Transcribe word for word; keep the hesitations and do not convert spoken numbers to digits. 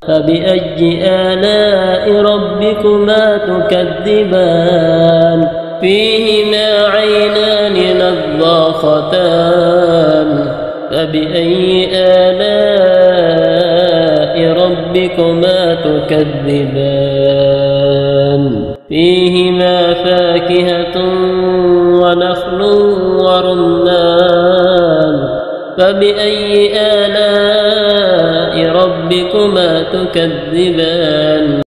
فبأي آلاء ربكما تكذبان فيهما عينان نضاختان فبأي آلاء ربكما تكذبان فيهما فاكهة ونخل ورمان فبأي آلاء ربكما تكذبان